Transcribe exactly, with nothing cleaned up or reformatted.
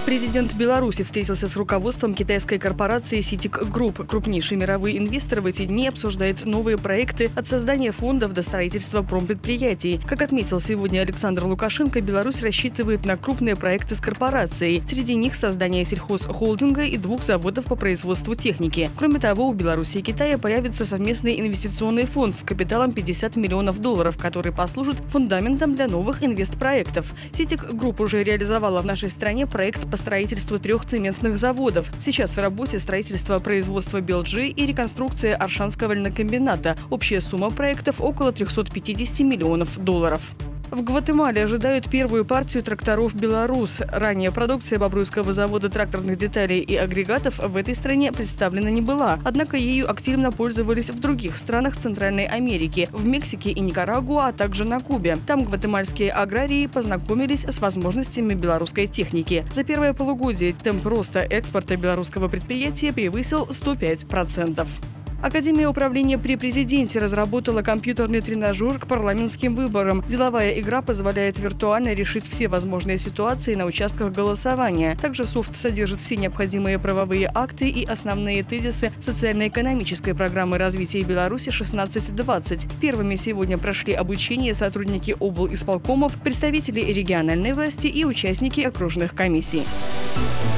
Президент Беларуси встретился с руководством китайской корпорации Ситик Групп. Крупнейший мировой инвестор в эти дни обсуждает новые проекты от создания фондов до строительства промпредприятий. Как отметил сегодня Александр Лукашенко, Беларусь рассчитывает на крупные проекты с корпорацией. Среди них создание сельхозхолдинга и двух заводов по производству техники. Кроме того, у Беларуси и Китая появится совместный инвестиционный фонд с капиталом пятьдесят миллионов долларов, который послужит фундаментом для новых инвестпроектов. Ситик Групп уже реализовала в нашей стране проект по строительству трех цементных заводов. Сейчас в работе строительство производства Белджи и реконструкция Аршанского льнокомбината. Общая сумма проектов около трёхсот пятидесяти миллионов долларов. В Гватемале ожидают первую партию тракторов «Беларус». Ранее продукция Бобруйского завода тракторных деталей и агрегатов в этой стране представлена не была. Однако ею активно пользовались в других странах Центральной Америки, в Мексике и Никарагуа, а также на Кубе. Там гватемальские аграрии познакомились с возможностями белорусской техники. За первое полугодие темп роста экспорта белорусского предприятия превысил сто пять процентов. Академия управления при президенте разработала компьютерный тренажер к парламентским выборам. Деловая игра позволяет виртуально решить все возможные ситуации на участках голосования. Также софт содержит все необходимые правовые акты и основные тезисы социально-экономической программы развития Беларуси шестнадцать двадцать. Первыми сегодня прошли обучение сотрудники облисполкомов, представители региональной власти и участники окружных комиссий.